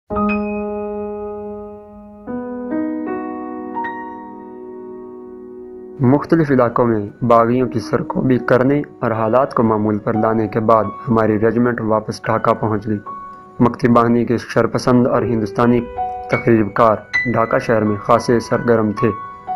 मुख्तलिफ इलाकों में बागियों की सरकोबी करने और हालात को मामूल पर लाने के बाद हमारी रेजिमेंट वापस ढाका पहुंच गई। मक्ती बाहिनी के शरपसंद और हिंदुस्तानी तकरीबकार ढाका शहर में खासे सरगर्म थे।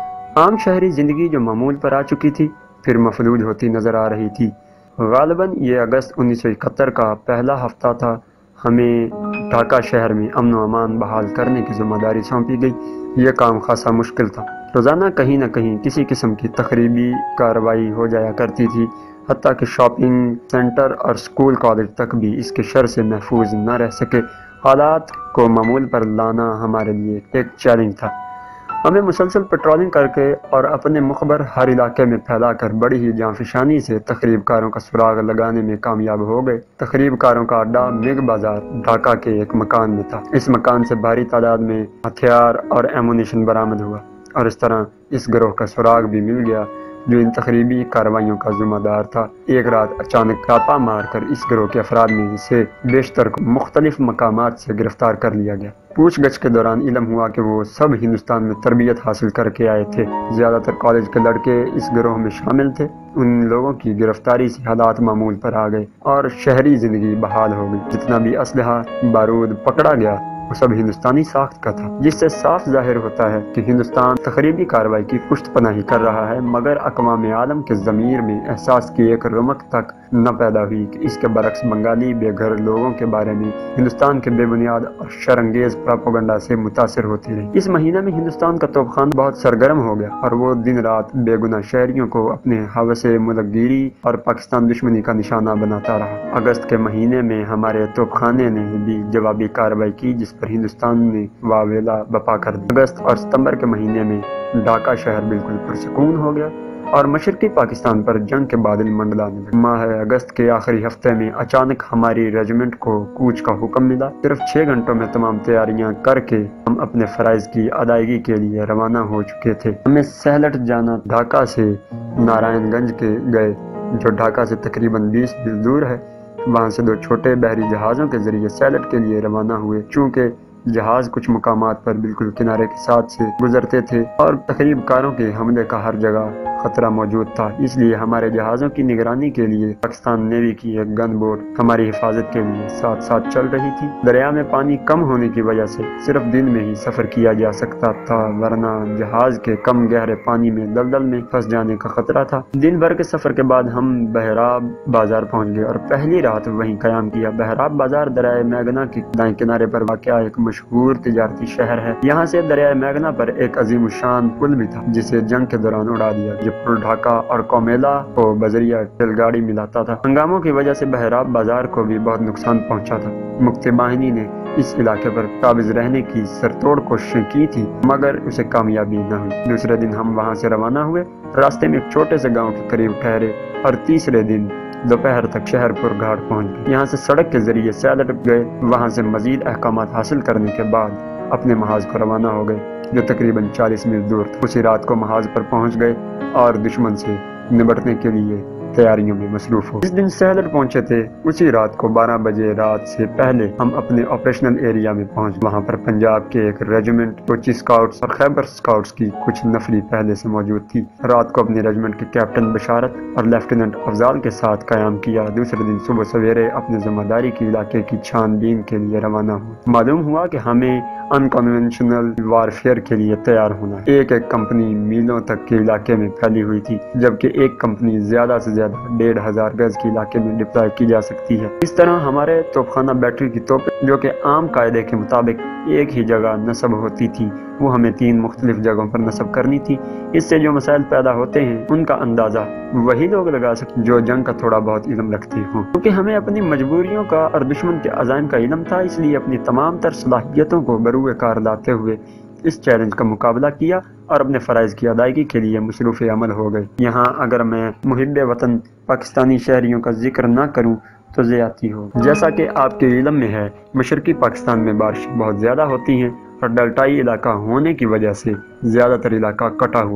आम शहरी ज़िंदगी जो मामूल पर आ चुकी थी फिर मफलूज होती नज़र आ रही थी। गालिबन ये अगस्त 1971 का पहला हफ्ता था। हमें ढाका शहर में अमन व अमान बहाल करने की जिम्मेदारी सौंपी गई। यह काम खासा मुश्किल था। रोज़ाना कहीं न कहीं किसी किस्म की तकरीबी कार्रवाई हो जाया करती थी। हत्ता कि शॉपिंग सेंटर और स्कूल कॉलेज तक भी इसके शर से महफूज न रह सके। हालात को मामूल पर लाना हमारे लिए एक चैलेंज था। हमें मुसलसल पेट्रोलिंग करके और अपने मुखबर हर इलाके में फैलाकर बड़ी ही जांफिशानी से तकरीबकारों का सुराग लगाने में कामयाब हो गए। तकरीबकारों का अड्डा मिग बाजार ढाका के एक मकान में था। इस मकान से भारी तादाद में हथियार और एमुनिशन बरामद हुआ और इस तरह इस गिरोह का सुराग भी मिल गया जो इन तकरीबी कार्रवाइयों का जिम्मेदार था। एक रात अचानक छापा मारकर इस गिरोह के अफराद में से बेशतर को मुख्तलिफ मकामात से गिरफ्तार कर लिया गया। पूछगछ के दौरान इल्म हुआ कि वो सब हिंदुस्तान में तरबियत हासिल करके आए थे। ज़्यादातर कॉलेज के लड़के इस गिरोह में शामिल थे। उन लोगों की गिरफ्तारी से हालात मामूल पर आ गए और शहरी जिंदगी बहाल हो गई। जितना भी असलहा बारूद पकड़ा गया वो सब हिंदुस्तानी साख्त का था, जिससे साफ जाहिर होता है कि हिंदुस्तान तकरीबी कार्रवाई की पुश्त पनाही कर रहा है, मगर अक़वाम आलम के ज़मीर में एहसास की एक रमक तक न पैदा हुई कि इसके बरक्स बंगाली बेघर लोगों के बारे में हिंदुस्तान के बेबुनियाद और शरंगेज प्रोपेगेंडा से मुतासिर होती रही। इस महीने में हिंदुस्तान का तोपखाना बहुत सरगर्म हो गया और वो दिन रात बेगुनाह शहरियों को अपने हवसे मुलकगिरी और पाकिस्तान दुश्मनी का निशाना बनाता रहा। अगस्त के महीने में हमारे तोपखाने ने भी जवाबी कार्रवाई की जिस पर हिंदुस्तान ने वावेला बपा कर दी। अगस्त और सितंबर के महीने में ढाका शहर बिल्कुल पुरसकून हो गया और मशरकी पाकिस्तान पर जंग के बादल मंडलाने लगे। माह अगस्त के आखिरी हफ्ते में अचानक हमारी रेजिमेंट को कूच का हुक्म मिला। सिर्फ 6 घंटों में तमाम तैयारियां करके हम अपने फराइज की अदायगी के लिए रवाना हो चुके थे। हमें सहलट जाना। ढाका से नारायणगंज के गए जो ढाका से तकरीबन 20 मील दूर है। वहाँ से 2 छोटे बहरी जहाज़ों के जरिए सैलट के लिए रवाना हुए। चूँकि जहाज़ कुछ मुकामात पर बिल्कुल किनारे के साथ से गुजरते थे और तकरीबकारों के हमले का हर जगह खतरा मौजूद था, इसलिए हमारे जहाज़ों की निगरानी के लिए पाकिस्तान नेवी की एक गन बोट हमारी हिफाजत के लिए साथ साथ चल रही थी। दरिया में पानी कम होने की वजह से सिर्फ दिन में ही सफ़र किया जा सकता था, वरना जहाज़ के कम गहरे पानी में दलदल में फंस जाने का खतरा था। दिन भर के सफ़र के बाद हम बहराब बाजार पहुँच गए और पहली रात वहीं क़याम किया। बहराब बाजार दरिया मैगना के दाएं किनारे पर वाक़या एक मशहूर तिजारती शहर है। यहाँ से दरिया मैगना पर एक अजीम शान पुल भी था जिसे जंग के दौरान उड़ा दिया। जो पुल ढाका और कोमेला को बजरिया रेलगाड़ी मिलाता था। हंगामों की वजह से बहराब बाजार को भी बहुत नुकसान पहुँचा था। मुक्ती बाहिनी ने इस इलाके पर काबिज रहने की सरतोड़ कोशिशें की थी, मगर उसे कामयाबी न हुई। दूसरे दिन हम वहाँ से रवाना हुए। रास्ते में एक छोटे से गाँव के करीब ठहरे और तीसरे दिन दोपहर तक शहरपुर घाट पहुंच गए। यहाँ से सड़क के जरिए सैलट गए। वहाँ से मजीद अहकामात हासिल करने के बाद अपने महाज को रवाना हो गए जो तकरीबन 40 मील दूर था। उसी रात को महाज पर पहुंच गए और दुश्मन से निपटने के लिए तैयारियों में मसरूफ हो। जिस दिन सैलट पहुंचे थे उसी रात को 12 बजे रात से पहले हम अपने ऑपरेशनल एरिया में पहुंच। वहां पर पंजाब के एक रेजिमेंट, कोची स्काउट्स और खैबर स्काउट्स की कुछ नफरी पहले से मौजूद थी। रात को अपने रेजिमेंट के कैप्टन बशारत और लेफ्टिनेंट अफजाल के साथ कयाम किया। दूसरे दिन सुबह सवेरे अपने जिम्मेदारी की इलाके की छानबीन के लिए रवाना हुआ। मालूम हुआ कि हमें अनकन्वेंशनल वारफेयर के लिए तैयार होना है। एक कंपनी मीलों तक के इलाके में फैली हुई थी, जबकि एक कंपनी ज्यादा से ज्यादा 1500 गज के इलाके में डिप्लॉय की जा सकती है। इस तरह हमारे तोपखाना बैटरी की तोप जो कि आम कायदे के मुताबिक एक ही जगह नस्ब होती थी, वो हमें 3 मुख्तलिफ जगहों पर नस्ब करनी थी। इससे जो मसाइल पैदा होते हैं उनका अंदाजा वही लोग लगा सकते जो जंग का थोड़ा बहुत इल्म रखते हों। क्योंकि हमें अपनी मजबूरियों का और दुश्मन के अज़ाइम का इल्म था, इसलिए अपनी तमाम तर सलाहियतों को बरूए कार लाते हुए इस चैलेंज का मुकाबला किया और अपने फ़राइज़ की अदायगी के लिए मसरूफ़ अमल हो गए। यहाँ अगर मैं मुहिब्बे वतन पाकिस्तानी शहरियों का जिक्र ना करूँ तो ज़्यादती हो। जैसा कि आपके इल्म में है, मशरकी पाकिस्तान में बारिश बहुत ज़्यादा होती हैं और डेल्टाई इलाका होने की वजह से ज़्यादातर इलाका कटा हुआ है।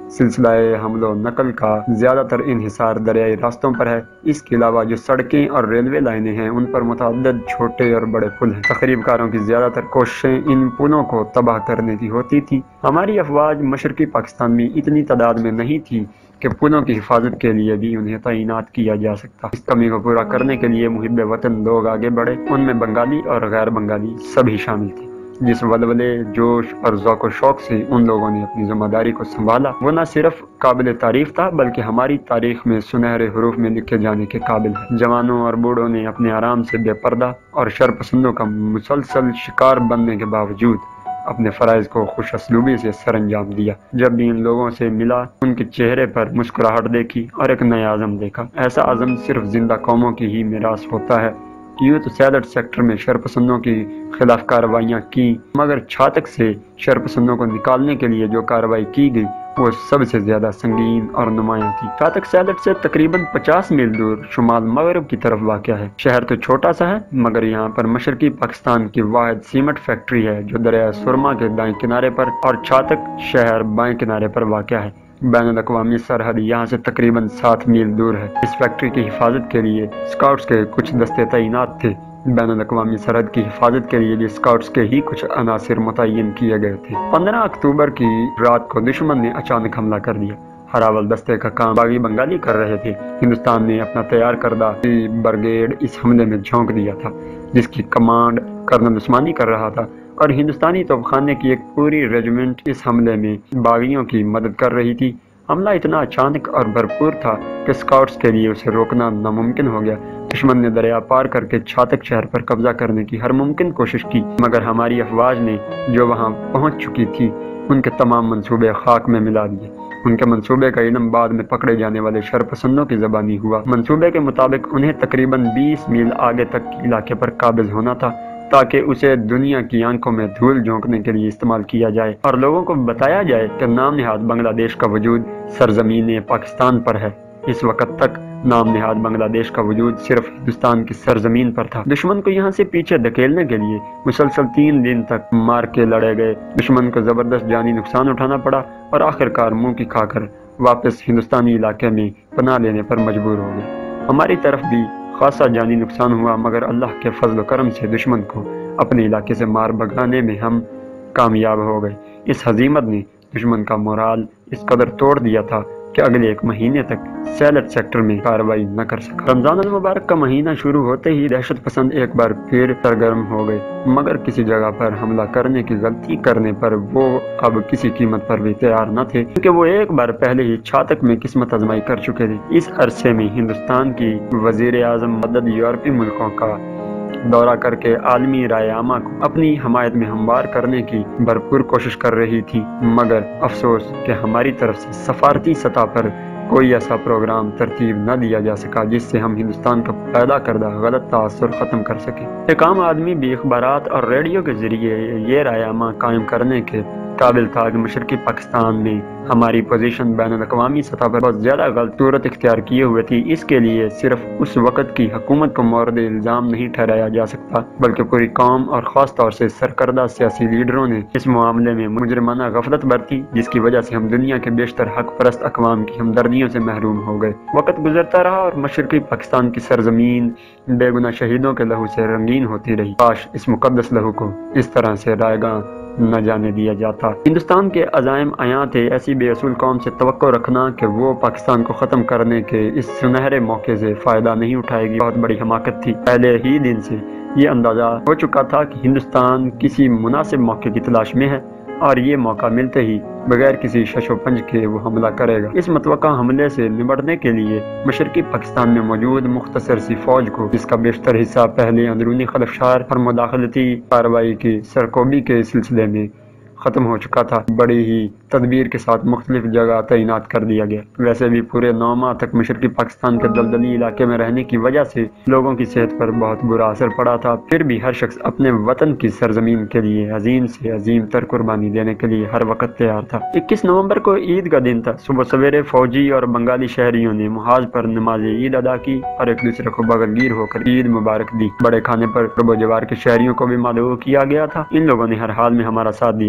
सिलसिला हमलो नकल का ज़्यादातर इन्हिसार दरियाई रास्तों पर है। इसके अलावा जो सड़कें और रेलवे लाइनें हैं उन पर मुतअद्दिद छोटे और बड़े पुल हैं। तखरीबकारों की ज़्यादातर कोशिशें इन पुलों को तबाह करने की होती थी। हमारी अफवाज मशरकी पाकिस्तान में इतनी तादाद में नहीं थी कि पुलों की हिफाजत के लिए भी उन्हें तैनात किया जा सकता। इस कमी को पूरा करने के लिए मुहिब्बे वतन लोग आगे बढ़े। उनमें बंगाली और गैर बंगाली सभी शामिल थे। जिस वलवले, जोश और ज़ौक़ व शौक़ से उन लोगों ने अपनी ज़िम्मेदारी को संभाला वो न सिर्फ काबिल तारीफ था बल्कि हमारी तारीख में सुनहरे हरूफ में लिखे जाने के काबिल है। जवानों और बूढ़ों ने अपने आराम से बेपर्दा और शरपसंदों का मुसलसल शिकार बनने के बावजूद अपने फ़राइज़ को खुश असलूबी से सरअंजाम दिया। जब भी इन लोगों से मिला उनके चेहरे पर मुस्कुराहट देखी और एक नया आज़म देखा। ऐसा आज़म सिर्फ जिंदा कौमों की ही मिरास होता है। यूँ तो सैलट सेक्टर में शरपसंदों की खिलाफ कार्रवाइयाँ की, मगर छातक से शरपसंदों को निकालने के लिए जो कार्रवाई की गई वो सबसे ज्यादा संगीन और नुमायां थी। छातक सैलट से तकरीबन 50 मील दूर शुमाल मगरब की तरफ वाक़या है। शहर तो छोटा सा है मगर यहाँ पर मशरकी पाकिस्तान की वाहिद सीमेंट फैक्ट्री है जो दरिया सुरमा के दाएं किनारे पर और छातक शहर बाएं किनारे पर वाक़या है। बैनुल-अक़वामी सरहद यहाँ से तकरीबन 7 मील दूर है। इस फैक्ट्री की हिफाजत के लिए स्काउट्स के कुछ दस्ते तैनात थे। बैनुल-अक़वामी सरहद की हिफाजत के लिए भी स्काउट्स के ही कुछ अनासिर मुतय्यन किए गए थे। 15 अक्टूबर की रात को दुश्मन ने अचानक हमला कर दिया। हरावल दस्ते का काम बागी बंगाली कर रहे थे। हिंदुस्तान ने अपना तैयार करदा ब्रिगेड इस हमले में झोंक दिया था जिसकी कमांड कर्नल उस्मानी कर रहा था और हिंदुस्तानी तोपखाने की एक पूरी रेजिमेंट इस हमले में बागियों की मदद कर रही थी। हमला इतना अचानक और भरपूर था कि स्काउट्स के लिए उसे रोकना नामुमकिन हो गया। दुश्मन ने दरिया पार करके छातक शहर पर कब्जा करने की हर मुमकिन कोशिश की मगर हमारी अफवाज ने जो वहां पहुंच चुकी थी उनके तमाम मंसूबे खाक में मिला दिए। उनके मंसूबे का इल्म बाद में पकड़े जाने वाले शरपसंदों की ज़बानी हुआ। मंसूबे के मुताबिक उन्हें तकरीबन 20 मील आगे तक के इलाके पर काबिज होना था ताकि उसे दुनिया की आंखों में धूल झोंकने के लिए इस्तेमाल किया जाए और लोगों को बताया जाए कि नाम निहाद बांग्लादेश का वजूद सरजमीन पाकिस्तान पर है। इस वक्त तक नाम निहाद बांग्लादेश का वजूद सिर्फ हिंदुस्तान की सरजमीन पर था। दुश्मन को यहाँ से पीछे धकेलने के लिए मुसलसल 3 दिन तक मार के लड़े गए। दुश्मन को जबरदस्त जानी नुकसान उठाना पड़ा और आखिरकार मुंह की खाकर वापस हिंदुस्तानी इलाके में पनाह लेने पर मजबूर हो गए। हमारी तरफ भी खासा जानी नुकसान हुआ मगर अल्लाह के फजल करम से दुश्मन को अपने इलाके से मार भगाने में हम कामयाब हो गए। इस हजीमत ने दुश्मन का मोराल इस कदर तोड़ दिया था कि अगले 1 महीने तक सैलट सेक्टर में कार्रवाई न कर सका। रमजान अल मुबारक का महीना शुरू होते ही दहशत पसंद एक बार फिर सरगर्म हो गए मगर किसी जगह पर हमला करने की गलती करने पर वो अब किसी कीमत पर भी तैयार न थे क्योंकि वो एक बार पहले ही छातक में किस्मत आजमाई कर चुके थे। इस अरसे में हिंदुस्तान की वजीर आजम मदद यूरोपीय मुल्कों का दौरा करके आलमी राय आमा को अपनी हमायत में हमवार करने की भरपूर कोशिश कर रही थी मगर अफसोस कि हमारी तरफ से सफारती सतह पर कोई ऐसा प्रोग्राम तरतीब न दिया जा सका जिससे हम हिंदुस्तान का पैदा करदा गलत तासुर ख़त्म कर सके। एक आम आदमी भी अखबारात और रेडियो के जरिए ये राय आमा कायम करने के काबिल था कि मशरकी पाकिस्तान में हमारी पोजीशन बैनुल-अक़वामी सतह पर बहुत ज़्यादा गलत सूरत इख्तियार किए हुए थी। इसके लिए सिर्फ उस वक़्त की हुकूमत को मोरद इल्ज़ाम नहीं ठहराया जा सकता बल्कि पूरी कौम और ख़ास तौर से सरकर्दा सियासी लीडरों ने इस मामले में मुजरिमाना गफलत बरती जिसकी वजह से हम दुनिया के बेशतर हक परस्त अक़वाम की हमदर्दियों से महरूम हो गए। वक़्त गुजरता रहा और मशरकी पाकिस्तान की सरजमीन बेगुनाह शहीदों के लहू से रंगीन होती रही। काश इस मुकद्दस लहू को इस तरह से रायगां न जाने दिया जाता। हिंदुस्तान के अज़ाइम आया थे ऐसी बेअसूल कौम से तवक्को रखना कि वो पाकिस्तान को ख़त्म करने के इस सुनहरे मौके से फ़ायदा नहीं उठाएगी बहुत बड़ी हमाकत थी। पहले ही दिन से ये अंदाज़ा हो चुका था कि हिंदुस्तान किसी मुनासिब मौके की तलाश में है और ये मौका मिलते ही बगैर किसी शशोपंज के वो हमला करेगा। इस मतवक्का हमले से निपटने के लिए मशरकी पाकिस्तान में मौजूद मुख्तसर सी फौज को जिसका बेशतर हिस्सा पहले अंदरूनी खलफशार और मुदाखलती कार्रवाई की सरकोबी के सिलसिले में ख़त्म हो चुका था बड़ी ही तदबीर के साथ मुख्तलिफ जगह तैनात कर दिया गया। वैसे भी पूरे 9 माह तक मशरकी पाकिस्तान के दलदली इलाके में रहने की वजह से लोगों की सेहत पर बहुत बुरा असर पड़ा था। फिर भी हर शख्स अपने वतन की सरजमीन के लिए अजीम से अजीम तर कुर्बानी देने के लिए हर वक्त तैयार था। 21 नवंबर को ईद का दिन था। सुबह सवेरे फौजी और बंगाली शहरियों ने मुहाज पर नमाज ईद अदा की और एक दूसरे को बगलगीर होकर ईद मुबारक दी। बड़े खाने पर रबो जवार के शहरियों को भी मालूम किया गया था। इन लोगों ने हर हाल में हमारा साथ दिया था।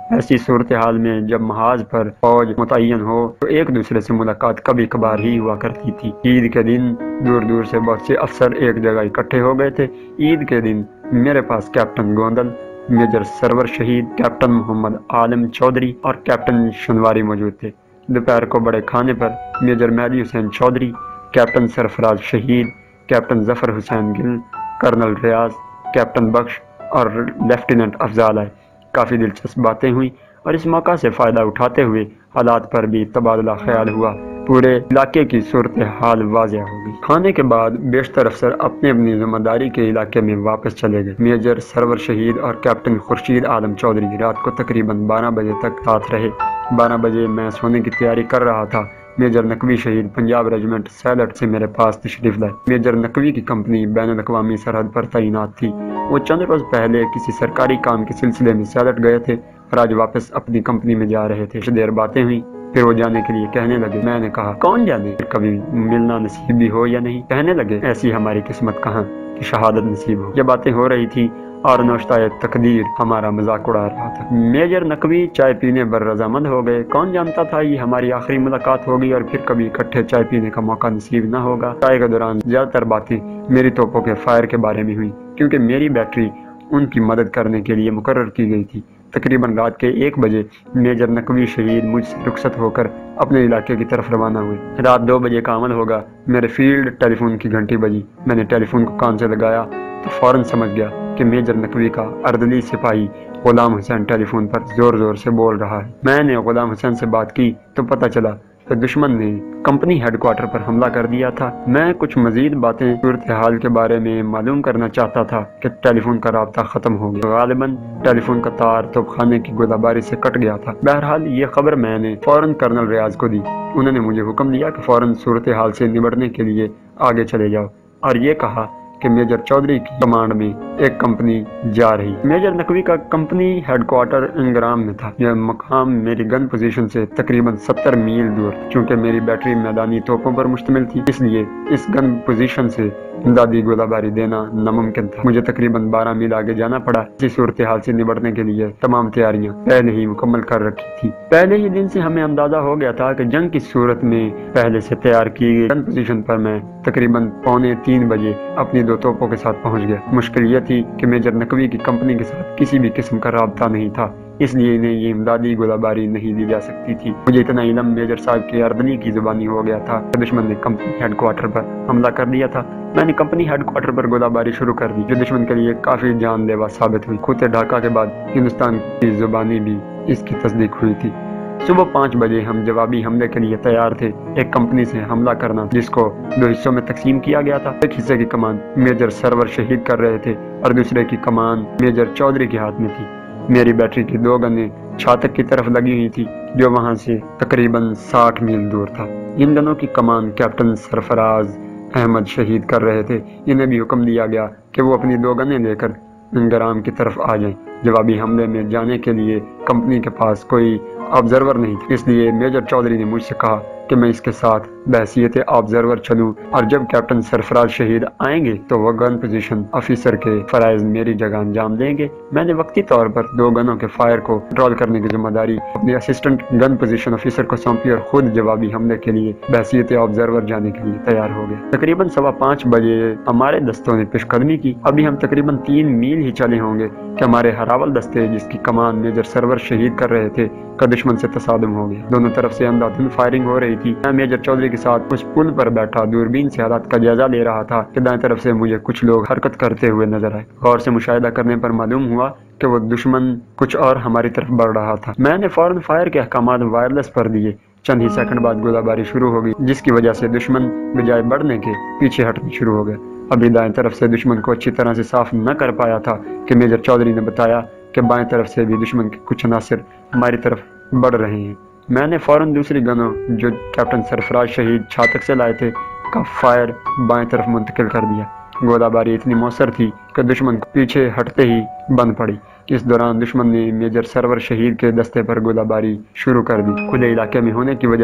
ایسی صورتحال میں جب محاذ پر فوج متعین ہو تو ایک دوسرے سے ملاقات کبھی کبھار ہی ہوا کرتی تھی۔ عید کے دن دور دور سے بہت سے افسر ایک جگہ اکٹھے ہو گئے تھے۔ عید کے دن میرے پاس کیپٹن گوندل، میجر سرور شہید، کیپٹن محمد عالم چودھری اور کیپٹن شنواری موجود تھے۔ دوپہر کو بڑے کھانے پر میجر مہدی حسین چودھری، کیپٹن سرفراز شہید، captain Zafar Hussain Gul, colonel Riaz, captain Bakhsh اور لیفٹیننٹ افضال آئے۔ کافی دلچسپ باتیں ہوئیں اور اس موقع سے فائدہ اٹھاتے ہوئے حالات پر بھی تبادلہ خیال ہوا۔ پورے علاقے کی صورتحال واضح ہو گئی۔ کھانے کے بعد بیشتر افسر اپنی اپنی ذمہ داری کے علاقے میں واپس چلے گئے۔ میجر سرور شہید اور کیپٹن خورشید عالم چودھری رات کو تقریباً 12 بجے تک ساتھ رہے۔ 12 بجے میں سونے کی تیاری کر رہا تھا۔ میجر نقوی شہید پنجاب ریجمنٹ سیلٹ سے میرے پاس تشریف لائے۔ میجر نقوی کی کمپنی بین الاقوامی سرحد پر تعینات تھی۔ وہ چند روز پہلے کسی سرکاری کام کے سلسلے میں سیلٹ گئے تھے اور آج واپس اپنی کمپنی میں جا رہے تھے۔ کچھ دیر باتیں ہوئی، پھر وہ جانے کے لیے کہنے لگے۔ میں نے کہا کون جانے، پھر کبھی ملنا نصیب بھی ہو یا نہیں۔ کہنے لگے ایسی ہماری قسمت کہاں کہ شہادت نصیب ہو۔ یہ باتیں ہو رہی تھی اور نوشتہ تقدیر ہمارا مذاق اڑا رہا تھا۔ میجر نقوی چائے پینے پر رضامند ہو گئے۔ کون جانتا تھا یہ ہماری آخری ملاقات ہوگی اور پھر کبھی اکٹھے چائے پینے کا موقع نصیب نہ ہوگا۔ چائے کے دوران زیادہ تر باتیں میری توپوں کے فائر کے بارے میں ہوئی، کیونکہ میری بیٹری ان کی مدد کرنے کے لیے مقرر کی گئی تھی۔ تقریباً رات کے 1 بجے میجر نقوی شہید مجھ سے رخصت ہو کر اپنے علاقے کی طرف روانہ ہوئے۔ رات 2 بجے کا عمل ہوگا۔ میرے فیلڈ ٹیلی فون کی گھنٹی بجی۔ میں نے ٹیلی فون کو کان سے لگایا تو فوراً سمجھ گیا کہ میجر نقوی کا اردلی سپاہی غلام حسین ٹیلی فون پر زور زور سے بول رہا ہے۔ میں نے غلام حسین سے بات کی تو پتہ چلا کہ دشمن نے کمپنی ہیڈ کوارٹر پر حملہ کر دیا تھا۔ میں کچھ مزید باتیں صورتحال کے بارے میں معلوم کرنا چاہتا تھا کہ ٹیلی فون کا رابطہ ختم ہو گیا۔ غالباً ٹیلی فون کا تار توپ خانے کی گولہ باری سے کٹ گیا تھا۔ بہرحال یہ خبر میں نے فوراً کرنل ریاض کو دی۔ انہوں نے مجھے حکم دیا کہ فوراً صورتحال سے نمٹنے کے لیے آگے چلے جاؤ اور یہ کہا کہ میجر چودھری کی کمانڈ میں ایک کمپنی جا رہی۔ میجر نقوی کا کمپنی ہیڈ کوارٹر انگرام میں تھا۔ یہ مقام میری گن پوزیشن سے تقریباً 70 میل دور تھا۔ چونکہ میری بیٹری میدانی توپوں پر مشتمل تھی، اس لیے اس گن پوزیشن سے امدادی گولہ باری دینا ناممکن تھا۔ مجھے تقریباً 12 میل آگے جانا پڑا۔ اسی صورتحال سے نمٹنے کے لیے تمام تیاریاں پہلے ہی مکمل کر رکھی تھی۔ پہلے ہی دن سے ہمیں اندازہ ہو گیا تھا کہ جنگ کی صورت میں پہلے سے تیار کی گئی گن پوزیشن پر میں تقریباً 2:45 بجے اپنی 2 توپوں کے ساتھ پہنچ گیا۔ مشکل یہ تھی کہ میجر نقوی کی کمپنی کے ساتھ کسی بھی قسم کا رابطہ نہیں تھا، اس لیے انہیں یہ امدادی گولہ باری نہیں دی جا سکتی تھی۔ مجھے اتنا علم میجر صاحب کی اردنی کی زبانی ہو گیا تھا کہ دشمن نے کمپنی ہیڈ کوارٹر پر حملہ کر دیا تھا۔ میں نے کمپنی ہیڈ کوارٹر پر گولہ باری شروع کر دی، جو دشمن کے لیے کافی جان لیوا ثابت ہوئی۔ خطے ڈھاکہ کے بعد ہندوستان کی زبانی بھی اس کی تصدیق ہوئی تھی۔ صبح 5 بجے ہم جوابی حملے کے لیے تیار تھے۔ ایک کمپنی سے حملہ کرنا جس کو 2 حصوں میں تقسیم کیا گیا تھا۔ ایک حصے کی کمان میجر سرور شہید کر رہے تھے اور دوسرے کی کمان میجر چودھری کے ہاتھ میں تھی۔ میری بیٹری کی 2 گنیں چھاتک کی طرف لگی ہوئی تھی، جو وہاں سے تقریباً 60 میل دور تھا۔ ان گنوں کی کمان کیپٹن سرفراز احمد شہید کر رہے تھے۔ انہیں بھی حکم دیا گیا کہ وہ اپنی 2 گنیں لے کر انگرام کی طرف آ جائیں۔ جوابی حملے میں جانے کے لیے کمپنی کے پاس کوئی آبزرور نہیں تھا، اس لیے میجر چودھری نے مجھ سے کہا کہ میں اس کے ساتھ بحیثیت آبزرور چلوں اور جب کیپٹن سرفراز شہید آئیں گے تو وہ گن پوزیشن آفیسر کے فرائض میری جگہ انجام دیں گے۔ میں نے وقتی طور پر 2 گنوں کے فائر کو کنٹرول کرنے کی ذمہ داری اپنے اسسٹنٹ گن پوزیشن آفیسر کو سونپی اور خود جوابی حملے کے لیے بحیثیت آبزرور جانے کے لیے تیار ہو گیا۔ تقریباً 5:15 بجے ہمارے دستوں نے پیش قدمی کی۔ ابھی ہم تقریباً 3 میل ہی چلے ہوں گے کہ ہمارے ہراول دستے، جس کی کمان میجر سرور شہید کر رہے تھے، کا دشمن سے تصادم ہو گیا۔ دونوں طرف سے اندھادھند فائرنگ ہو رہی تھی۔ میں میجر چودھری کے ساتھ اس پل پر بیٹھا دوربین سے حالات کا جائزہ لے رہا تھا کہ دائیں طرف سے مجھے کچھ لوگ حرکت کرتے ہوئے نظر آئے۔ غور سے مشاہدہ کرنے پر معلوم ہوا کہ وہ دشمن کچھ اور ہماری طرف بڑھ رہا تھا۔ میں نے فوراً فائر کے احکامات وائرلیس پر دیے۔ چند ہی سیکنڈ بعد گولہ باری شروع ہو گئی، جس کی وجہ سے دشمن بجائے بڑھنے کے پیچھے ہٹنا شروع ہو گیا۔ ابھی دائیں طرف سے دشمن کو اچھی طرح سے صاف نہ کر پایا تھا کہ میجر چودھری نے بتایا کہ بائیں طرف سے بھی دشمن کے کچھ عناصر ہماری طرف بڑھ رہے ہیں۔ میں نے فوراً دوسری گنوں جو کیپٹن سرفراز شہید چھاتک سے لائے تھے کا فائر بائیں طرف منتقل کر دیا۔ گولہ باری اتنی مؤثر تھی کہ دشمن کو پیچھے ہٹتے ہی بند پڑی۔ اس دوران دشمن نے میجر سرور شہید کے دستے پر گولہ باری شروع کر دی۔ کھلے علاقے میں ہونے کی وجہ سے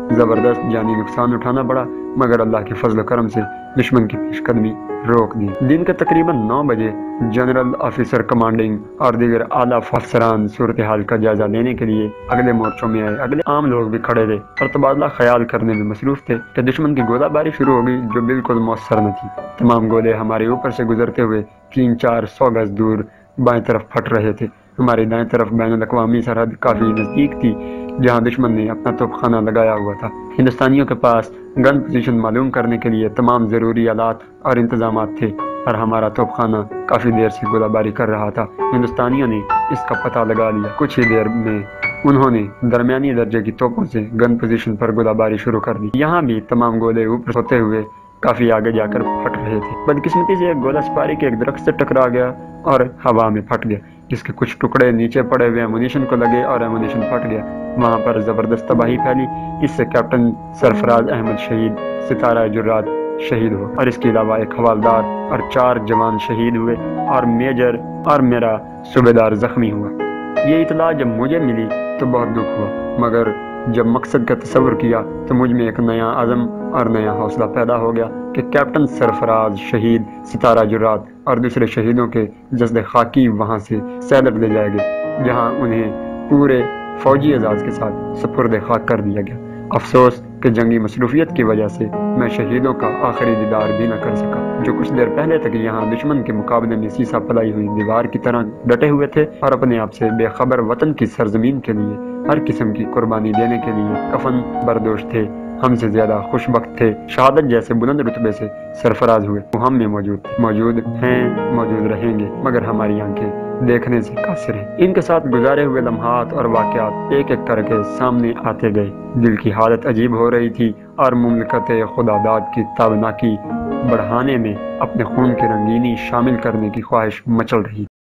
زبردست جانی نقصان اٹھانا پڑا، مگر اللہ کے فضل و کرم سے دشمن کی پیش قدمی روک دی۔ دن کے تقریباً 9 بجے جنرل آفیسر کمانڈنگ اور دیگر اعلیٰ افسران صورتحال کا جائزہ لینے کے لیے اگلے مورچوں میں آئے۔ اگلے عام لوگ بھی کھڑے تھے اور تبادلہ خیال کرنے میں مصروف تھے کہ دشمن کی گولہ باری شروع ہو گئی جو بالکل مؤثر نہ تھی۔ تمام گولے ہمارے اوپر سے گزرتے ہوئے 300-400 گز دور بائیں طرف پھٹ رہے تھے۔ ہماری دائیں طرف بین الاقوامی سرحد کافی نزدیک تھی جہاں دشمن نے اپنا توپ خانہ لگایا ہوا تھا۔ ہندوستانیوں کے پاس گن پوزیشن معلوم کرنے کے لیے تمام ضروری آلات اور انتظامات تھے اور ہمارا توپ خانہ کافی دیر سے گولہ باری کر رہا تھا۔ ہندوستانیوں نے اس کا پتہ لگا لیا۔ کچھ ہی دیر میں انہوں نے درمیانی درجے کی توپوں سے گن پوزیشن پر گولہ باری شروع کر دی۔ یہاں بھی تمام گولے اوپر ہوتے ہوئے کافی آگے جا کر پھٹ رہے تھے۔ بدقسمتی سے ایک گولہ سپاری کے ایک درخت سے ٹکرا گیا اور ہوا میں پھٹ گیا، جس کے کچھ ٹکڑے نیچے پڑے ہوئے ایمونیشن کو لگے اور ایمونیشن پھٹ گیا۔ وہاں پر زبردست تباہی پھیلی۔ اس سے کیپٹن سرفراز احمد شہید، ستارہ جرات شہید ہو اور اس کے علاوہ ایک حوالدار اور 4 جوان شہید ہوئے اور میجر اور میرا صوبیدار زخمی ہوا۔ یہ اطلاع جب مجھے ملی تو بہت دکھ ہوا، مگر جب مقصد کا تصور کیا تو مجھ میں ایک نیا عزم اور نیا حوصلہ پیدا ہو گیا کہ کیپٹن سرفراز شہید، ستارہ جرات اور دوسرے شہیدوں کے جسد خاکی وہاں سے سیلب لے جائے گئے جہاں انہیں پورے فوجی اعزاز کے ساتھ سپرد خاک کر دیا گیا۔ افسوس کہ جنگی مصروفیت کی وجہ سے میں شہیدوں کا آخری دیدار بھی نہ کر سکا، جو کچھ دیر پہلے تک یہاں دشمن کے مقابلے میں سیسا پلائی ہوئی دیوار کی طرح ڈٹے ہوئے تھے اور اپنے آپ سے بے خبر وطن کی سرزمین کے لیے ہر قسم کی قربانی دینے کے لیے کفن بردوش تھے۔ ہم سے زیادہ خوش بخت تھے، شہادت جیسے بلند رتبے سے سرفراز ہوئے۔ وہ ہم میں موجود ہیں، موجود رہیں گے، مگر ہماری آنکھیں دیکھنے سے قاصر ہیں۔ ان کے ساتھ گزارے ہوئے لمحات اور واقعات ایک ایک کر کے سامنے آتے گئے۔ دل کی حالت عجیب ہو رہی تھی اور مملکت خداداد کی تابناکی بڑھانے میں اپنے خون کی رنگینی شامل کرنے کی خواہش مچل رہی۔